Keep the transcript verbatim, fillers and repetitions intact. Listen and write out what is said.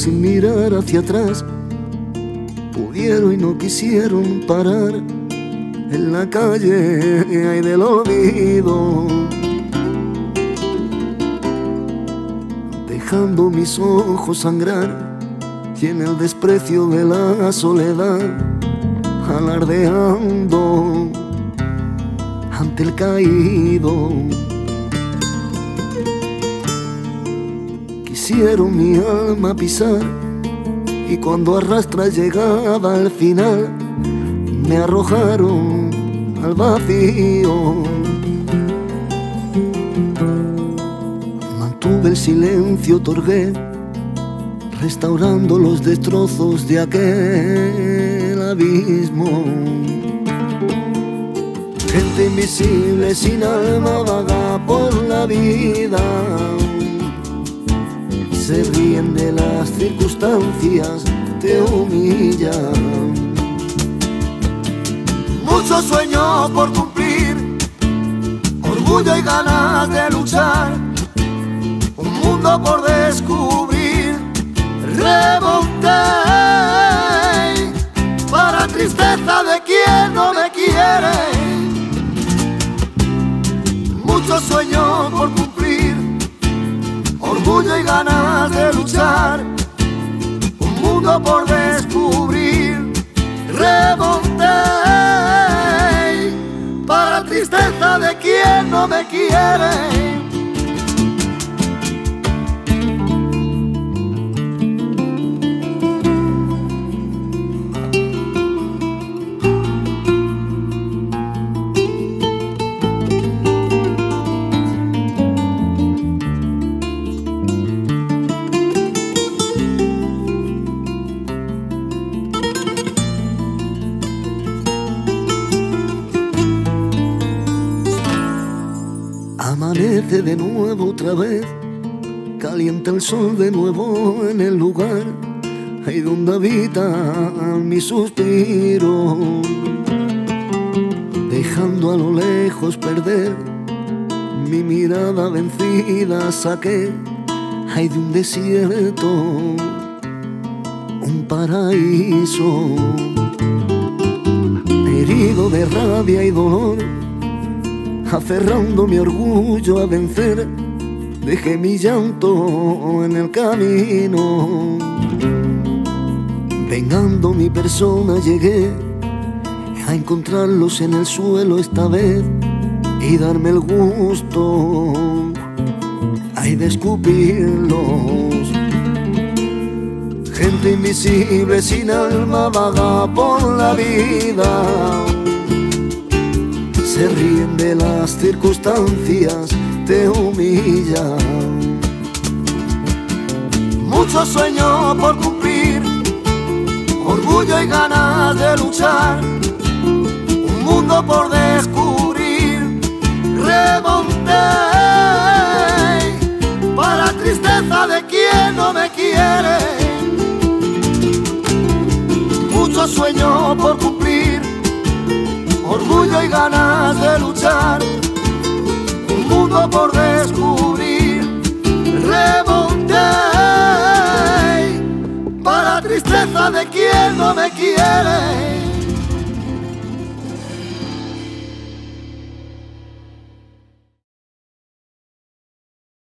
sin mirar hacia atrás, pudieron y no quisieron parar en la calle hay del olvido, dejando mis ojos sangrar y en el desprecio de la soledad alardeando ante el caído. Quisieron mi alma pisar y cuando arrastra llegaba al final me arrojaron al vacío. Mantuve el silencio, otorgué, restaurando los destrozos de aquel abismo. Gente invisible sin alma vaga por la vida, se ríen de las circunstancias, te humillan. Muchos sueños por cumplir, orgullo y ganas de luchar, un mundo por descubrir. Remonté para tristeza de quien no me quiere. Muchos sueños por cumplir, orgullo y ganas de luchar, un mundo por descubrir. Remonté para tristeza de quien no me quiere. Amanece de nuevo otra vez, calienta el sol de nuevo en el lugar ahí donde habita mi suspiro, dejando a lo lejos perder mi mirada vencida. Saqué ahí de un desierto un paraíso, herido de rabia y dolor, aferrando mi orgullo a vencer, dejé mi llanto en el camino. Vengando mi persona llegué a encontrarlos en el suelo esta vez y darme el gusto ay de escupirlos. Gente invisible sin alma vaga por la vida, se ríen de las circunstancias, te humillan. Muchos sueños por cumplir, orgullo y ganas de luchar, un mundo por descubrir. Remonté para tristeza de quien no me quiere. Muchos sueños por cumplir, orgullo y ganas de luchar, un mundo por descubrir. Remonté para tristeza de quien no me quiere.